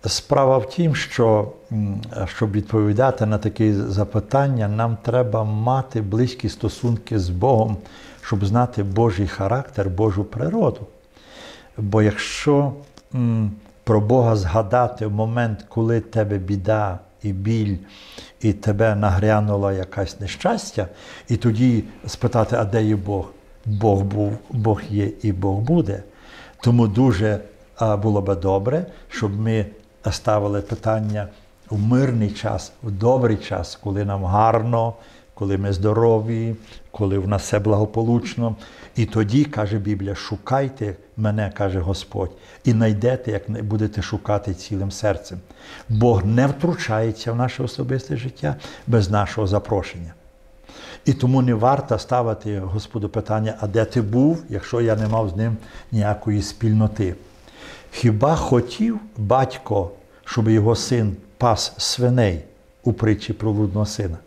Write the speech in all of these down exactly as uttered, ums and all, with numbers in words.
Справа в тім, що, щоб відповідати на такі запитання, нам треба мати близькі стосунки з Богом, щоб знати Божий характер, Божу природу. Бо якщо м, про Бога згадати в момент, коли в тебе біда і біль, і тебе нагрянуло якесь нещастя, і тоді спитати, а де є Бог? Бог був, Бог є і Бог буде. Тому дуже а, було би добре, щоб ми ставили питання в мирний час, в добрий час, коли нам гарно, коли ми здорові, коли в нас все благополучно. І тоді, каже Біблія, шукайте мене, каже Господь, і знайдете, як будете шукати цілим серцем. Бог не втручається в наше особисте життя без нашого запрошення. І тому не варто ставити Господу питання, а де ти був, якщо я не мав з ним ніякої спільноти. Хіба хотів батько, щоб його син пас свиней у притчі про блудного сина?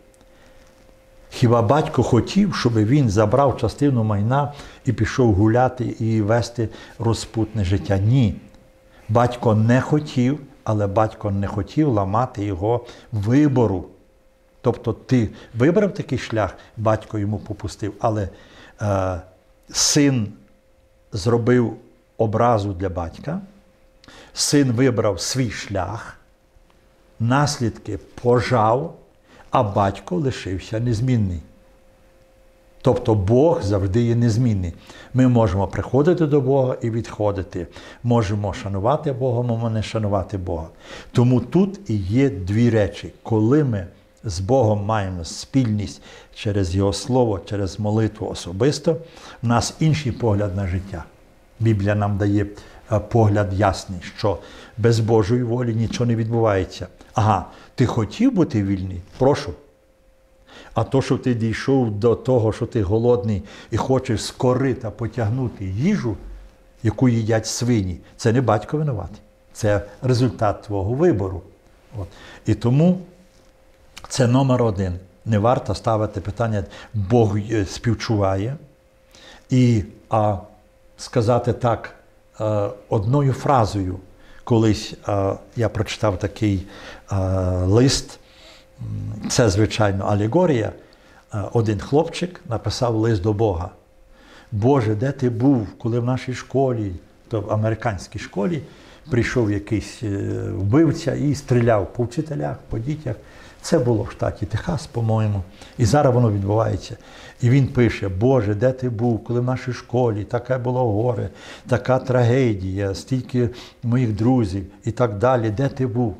Хіба батько хотів, щоб він забрав частину майна і пішов гуляти і вести розпутне життя? Ні. Батько не хотів, але батько не хотів ламати його вибору. Тобто ти вибрав такий шлях, батько йому попустив, але е, син зробив образу для батька, син вибрав свій шлях, наслідки пожав, а батько лишився незмінний. Тобто Бог завжди є незмінний. Ми можемо приходити до Бога і відходити. Можемо шанувати Бога, можемо не шанувати Бога. Тому тут і є дві речі. Коли ми з Богом маємо спільність через Його Слово, через молитву особисто, в нас інший погляд на життя. Біблія нам дає погляд ясний, що без Божої волі нічого не відбувається. Ага, ти хотів бути вільний? Прошу. А то, що ти дійшов до того, що ти голодний і хочеш з корита потягнути їжу, яку їдять свині, це не батько винуватий. Це результат твого вибору. От. І тому це номер один. Не варто ставити питання, Бог співчуває. І а, сказати так а, одною фразою. Колись а, я прочитав такий а, лист, це, звичайно, алегорія. А, один хлопчик написав лист до Бога. Боже, де ти був, коли в нашій школі, то в американській школі, прийшов якийсь вбивця і стріляв по вчителях, по дітях. Це було в штаті Техас, по-моєму. І зараз воно відбувається. І він пише, Боже, де ти був, коли в нашій школі, таке було горе, така трагедія, стільки моїх друзів і так далі, де ти був?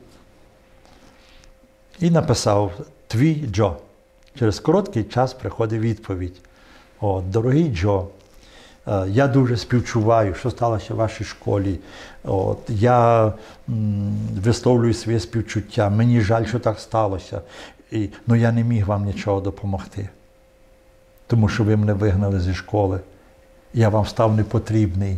І написав, твій Джо. Через короткий час приходить відповідь. О, дорогий Джо, я дуже співчуваю, що сталося в вашій школі. От, я м, висловлюю своє співчуття. Мені жаль, що так сталося. І, ну, я не міг вам нічого допомогти. Тому що ви мене вигнали зі школи. Я вам став непотрібний.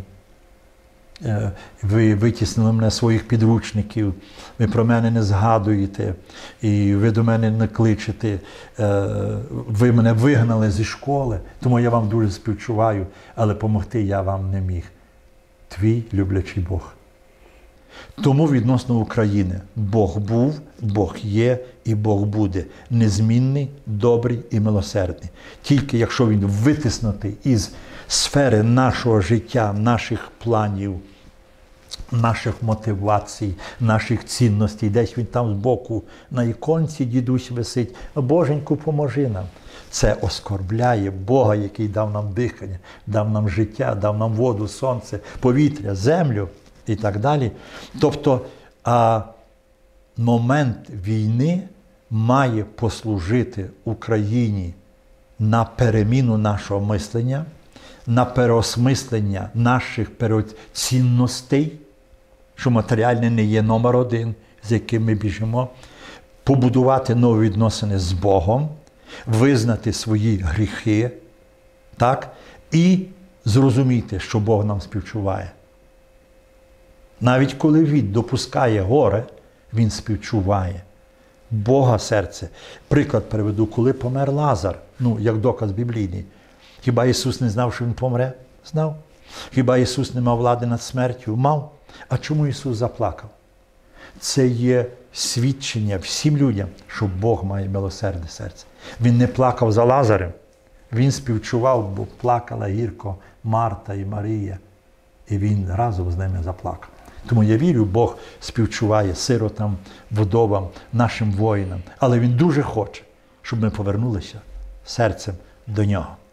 Ви витіснили мене з своїх підручників. Ви про мене не згадуєте. І ви до мене не кличете. Ви мене вигнали зі школи. Тому я вам дуже співчуваю. Але допомогти я вам не міг. Твій люблячий Бог. Тому відносно України Бог був, Бог є і Бог буде. Незмінний, добрий і милосердний. Тільки якщо Він витиснутий із сфери нашого життя, наших планів, наших мотивацій, наших цінностей, десь він там збоку на іконці дідусь висить, Боженьку, поможи нам. Це оскорбляє Бога, який дав нам дихання, дав нам життя, дав нам воду, сонце, повітря, землю і так далі. Тобто а, момент війни має послужити Україні на переміну нашого мислення, на переосмислення наших цінностей, що матеріальне не є номер один, з яким ми біжимо, побудувати нові відносини з Богом, визнати свої гріхи, так, і зрозуміти, що Бог нам співчуває. Навіть коли Він допускає горе, Він співчуває. Бога серце. Приклад приведу, коли помер Лазар, ну, як доказ біблійний. Хіба Ісус не знав, що Він помре? Знав. Хіба Ісус не мав влади над смертю? Мав. А чому Ісус заплакав? Це є свідчення всім людям, що Бог має милосердне серце. Він не плакав за Лазарем, він співчував, бо плакала гірко Марта і Марія. І він разом з ними заплакав. Тому я вірю, Бог співчуває сиротам, вдовам, нашим воїнам. Але Він дуже хоче, щоб ми повернулися серцем до Нього.